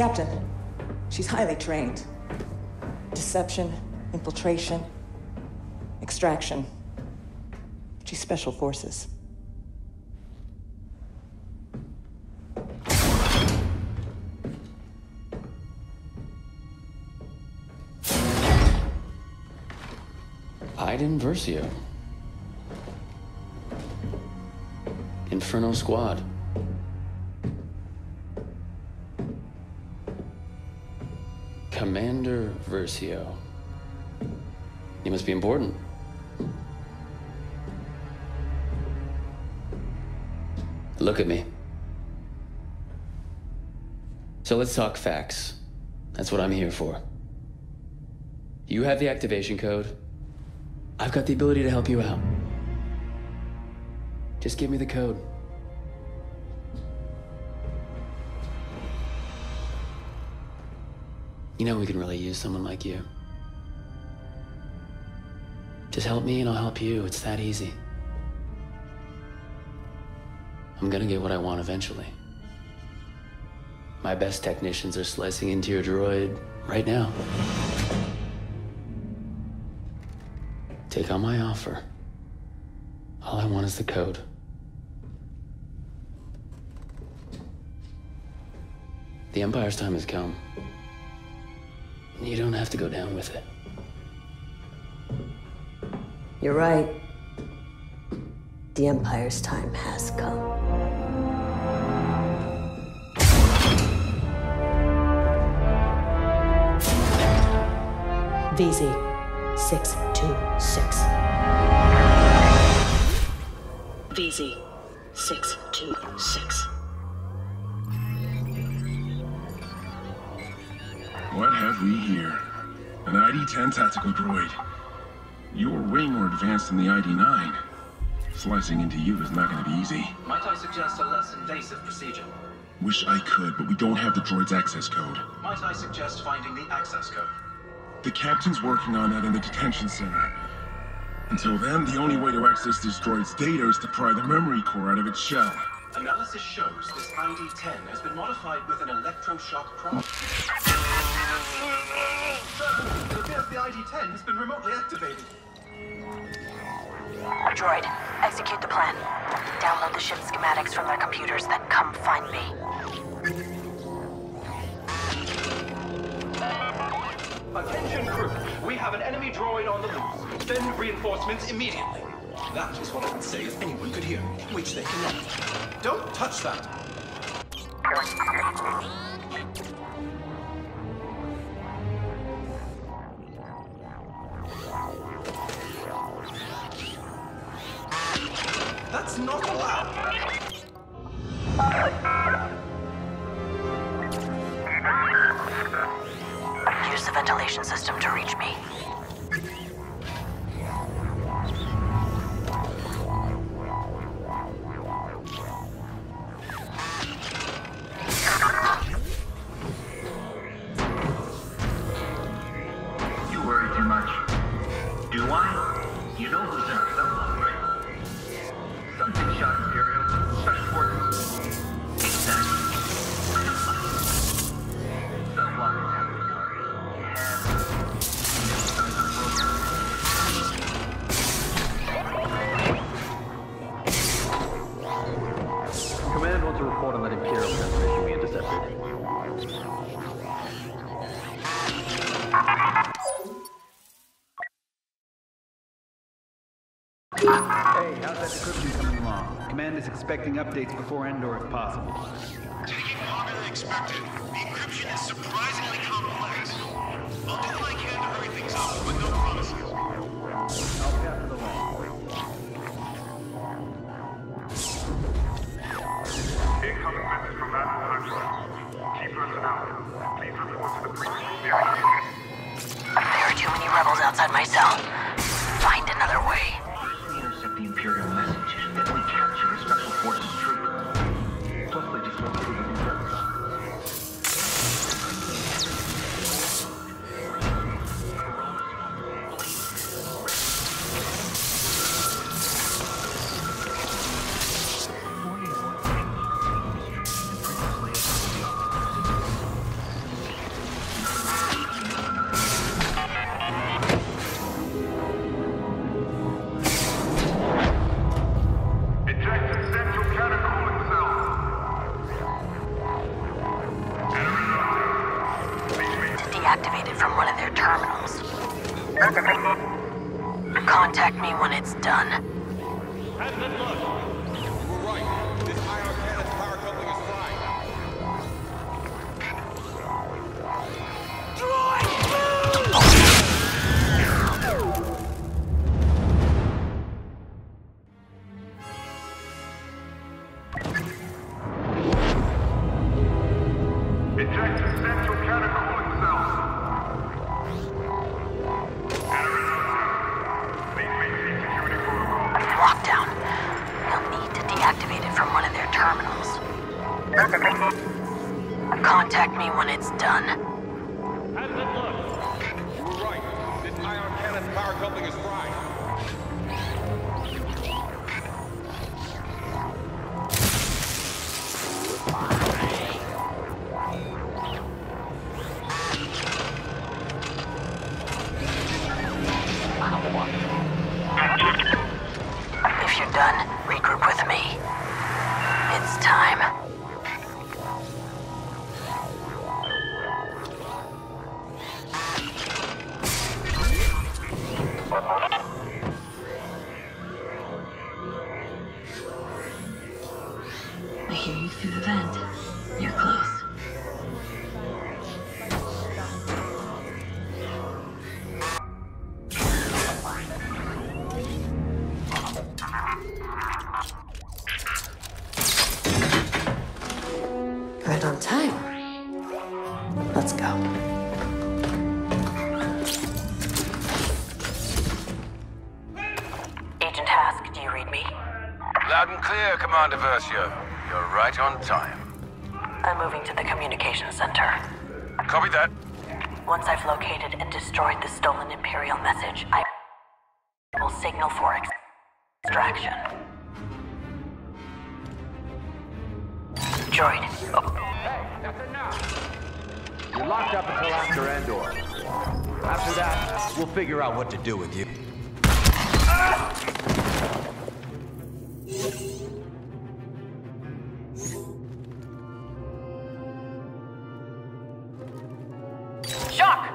Captain, she's highly trained. Deception, infiltration, extraction. She's special forces. Iden Versio. Inferno Squad. Commander Versio. You must be important. Look at me. So let's talk facts. That's what I'm here for. You have the activation code. I've got the ability to help you out. Just give me the code. You know we can really use someone like you. Just help me and I'll help you. It's that easy. I'm gonna get what I want eventually. My best technicians are slicing into your droid right now. Take on my offer. All I want is the code. The Empire's time has come. You don't have to go down with it. You're right. The Empire's time has come. VZ-626. VZ-626. What have we here? An ID-10 tactical droid. You're way more advanced than the ID-9. Slicing into you is not going to be easy. Might I suggest a less invasive procedure? Wish I could, but we don't have the droid's access code. Might I suggest finding the access code? The captain's working on that in the detention center. Until then, the only way to access this droid's data is to pry the memory core out of its shell. Analysis shows this ID-10 has been modified with an electroshock prompt. It appears the ID-10 has been remotely activated. Droid, execute the plan. Download the ship schematics from their computers, then come find me. Attention crew, we have an enemy droid on the loose. Send reinforcements immediately. That is what I would say if anyone could hear me, which they cannot. Don't touch that. That's not allowed. Use the ventilation system to reach me. You worry too much. Do I? You know who's in our cell block, right? Some big shot Imperial, special forces. Exactly. Cell block inhabiting cars. Command wants to report on that Imperial transmission we intercepted. Hey, how's that decryption coming along? Command is expecting updates before Endor if possible. Taking longer than expected. The encryption is surprisingly complex. I'll do what I can to hurry things up, but no promises. I'll capture the line. Incoming message from Master Hudson. Key personnel. Please report to the precinct area. There are too many rebels outside my cell. Find another way. Intercept the Imperial message, then we capture the Special Forces troop. Plus they dislocated the Imperial. Contact me when it's done. Admin, look! You were right. This ion cannon's power coupling is fried. Eject the central cannon cooling cells. Please maintain security protocol. Lockdown. You'll need to deactivate it from one of their terminals. Contact me when it's done. Admin, look! You were right. This ion cannon's power coupling is fried. If you're done, regroup with me. It's time. I hear you through the vent. You're close. Right on time. Let's go. Agent Hask, do you read me? Loud and clear, Commander Versio. You're right on time. I'm moving to the communications center. Copy that. Once I've located and destroyed the stolen Imperial message, I will signal for extraction. Droid. You're locked up until after Endor. After that, we'll figure out what to do with you. Shock!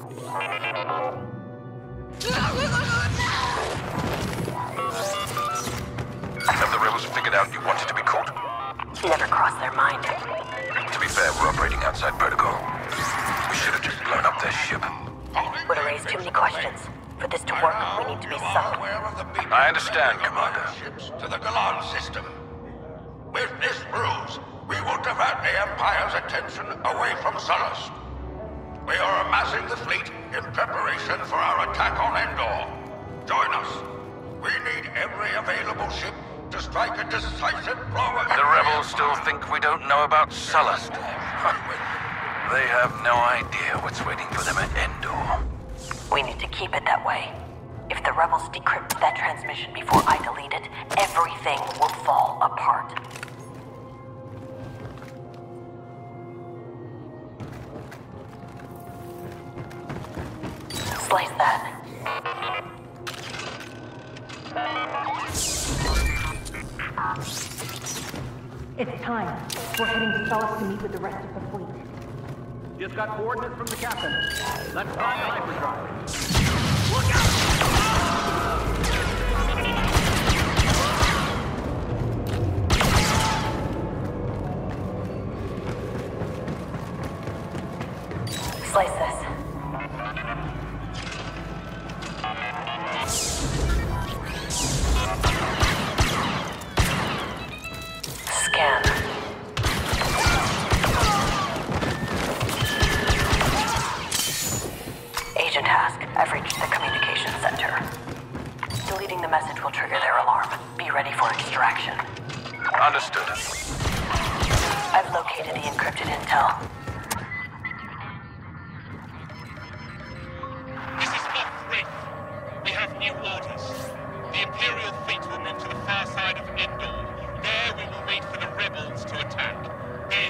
Have the rebels figured out you wanted to be caught? Never crossed their mind. To be fair, we're operating outside protocol. We should have just blown up their ship. Would have raised too many questions. For this to work, we need to be subtle. I understand, Commander. Ships to the Galan system. With this ruse, we will divert the Empire's attention away from Sullust. We are amassing the fleet in preparation for our attack on Endor. Join us. We need every available ship to strike a decisive blow against The rebels still think we don't know about Sullust. They have no idea what's waiting for them at Endor. We need to keep it that way. If the rebels decrypt that transmission before I delete it, everything will fall apart. Slice that. It's time. We're heading to Sullust to meet with the rest of the fleet. Just got coordinates from the captain. Let's start hyperdrive. Slice this. Scan. Agent Hask, I've reached the communications center. Deleting the message will trigger their alarm. Be ready for extraction. Understood. I've located the encrypted intel. This is Moff Rick. We have new orders. The Imperial fleet will move to the far side of Endor. There we will wait for the rebels to attack. Then...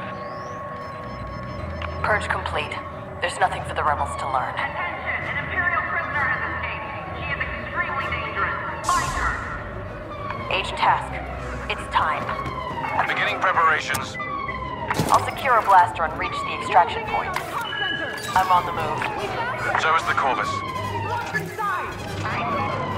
Purge complete. There's nothing for the rebels to learn. Attention! An Imperial prisoner has escaped. She is extremely dangerous. Find her! Agent Hask, it's time. Beginning preparations. I'll secure a blaster and reach the extraction point. I'm on the move. So is the Corvus. Lock inside!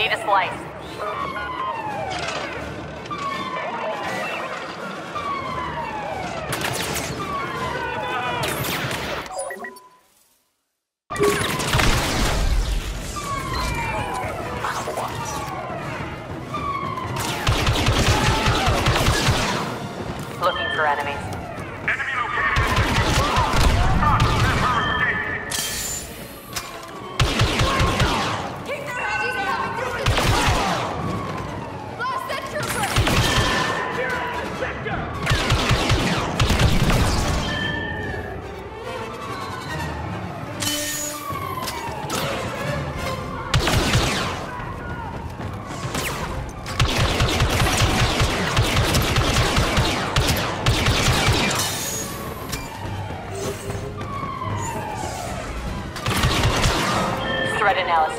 Need a slice. Looking for enemies. Threat analysis.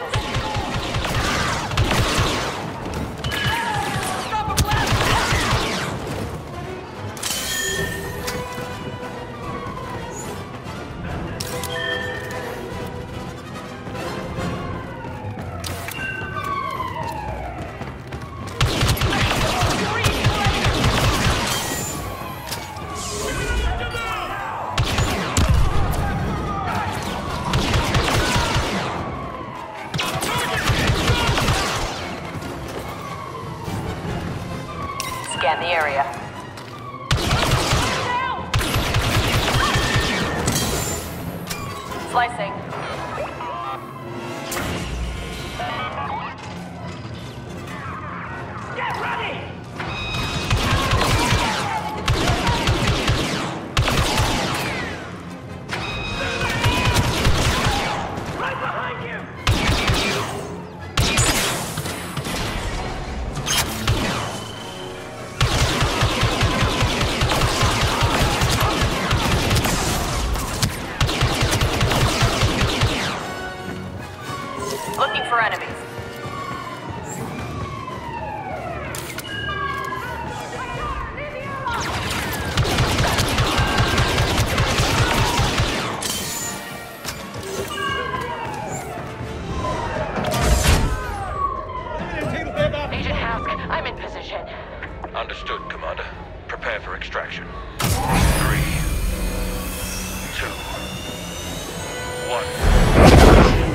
Scan the area. Slicing. Get ready! Right behind you! Looking for enemies. Agent Hask, I'm in position. Understood, Commander. Prepare for extraction. 3, 2, 1.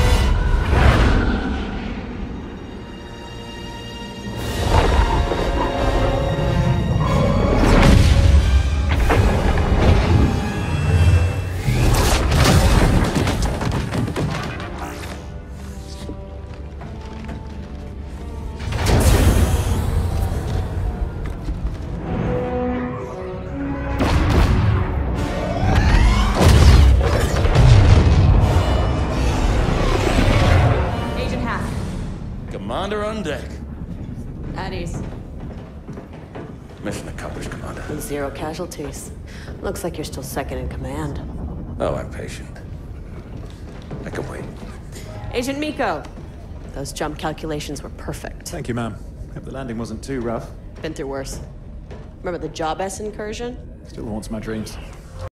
Commander on deck. At ease. Mission accomplished, Commander. 0 casualties. Looks like you're still second in command. Oh, I'm patient. I can wait. Agent Miko, those jump calculations were perfect. Thank you, ma'am. Hope the landing wasn't too rough. Been through worse. Remember the Job S incursion? Still haunts my dreams.